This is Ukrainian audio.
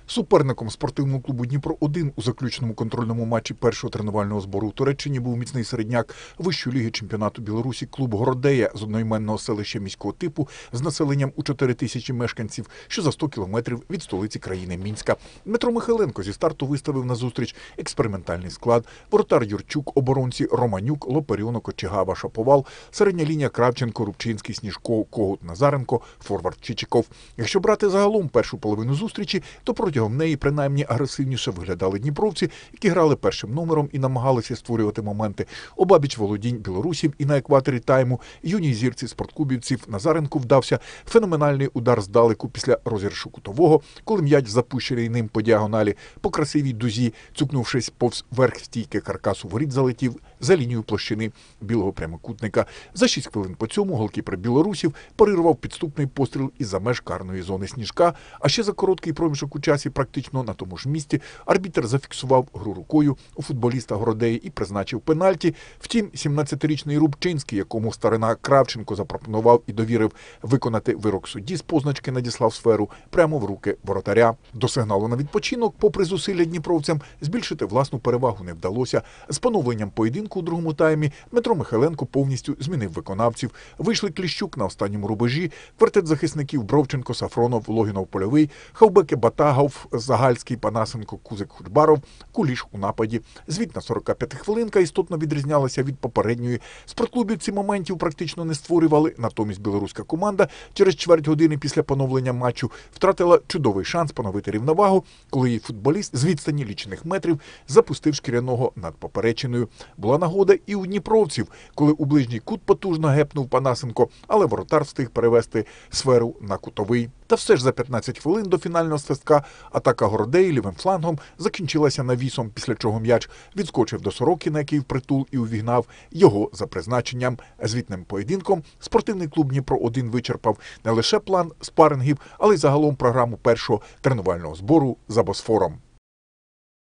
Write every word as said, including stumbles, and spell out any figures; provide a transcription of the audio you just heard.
Суперником спортивного клубу «Дніпро-один» у заключному контрольному матчі першого тренувального збору у Туреччині був міцний середняк Вищої ліги чемпіонату Білорусі клуб «Городея» з одноіменного селища міського типу з населенням у чотири тисячі мешканців, що за сто кілометрів від столиці країни Мінська. Дмитро Михайленко зі старту виставив на зустріч експериментальний склад: воротар Юрчук, оборонці Романюк, Лоперіонок, Кочегава, Шаповал, середня лінія Кравченко, Рубчинський, Сніжко, Когут, Назаренко, форвард Чичиков. Якщо брати загалом першу половину зустрічі, то протягом неї принаймні агресивніше виглядали дніпровці, які грали першим номером і намагалися створювати моменти. Обабіч володінь білорусів і на екваторі тайму юній зірці спорткубівців Назаренку вдався феноменальний удар здалеку після розіграшу кутового, коли м'яч, запущений ним по діагоналі, по красивій дузі, цукнувшись повз верх стійки каркасу воріт, залетів за лінію площини білого прямокутника. За шість хвилин по цьому голкіпер білорусів парирував підступний постріл із-за меж карної зони Сніжка, а ще за короткий проміжок у часі практично на тому ж місці арбітр зафіксував гру рукою у футболіста Городеї і призначив пенальті. Втім, сімнадцятирічний Рубчинський, якому старина Кравченко запропонував і довірив виконати вирок судді з позначки, надіслав сферу прямо в руки воротаря. До сигналу на відпочинок, попри зусилля дніпровцям, збільшити власну перевагу не вдалося. З поновленням поєдинку у другому таймі Дмитро Михайленко повністю змінив виконавців. Вийшли Кліщук на останньому рубежі, квартет захисників Бровченко, Сафронов, Логінов, Польовий, Хавбеки, Батагов, Загальський, Панасенко, Кузик, Худьбаров, Куліш у нападі. Звітна сорок п'ята хвилинка істотно відрізнялася від попередньої. Спортклубівці моментів практично не створювали, натомість білоруська команда через чверть години після поновлення матчу втратила чудовий шанс поновити рівновагу, коли її футболіст з відстані лічених метрів запустив шкіряного над поперечиною. Була нагода і у дніпровців, коли у ближній кут потужно гепнув Панасенко, але воротар встиг перевести сферу на кутовий. Та все ж за п'ятнадцять хвилин до фінального свистка атака Городеї лівим флангом закінчилася навісом, після чого м'яч відскочив до Сорокіна, який впритул і увігнав його за призначенням. Звітним поєдинком спортивний клуб «Дніпро-один» вичерпав не лише план спарингів, але й загалом програму першого тренувального збору за Босфором.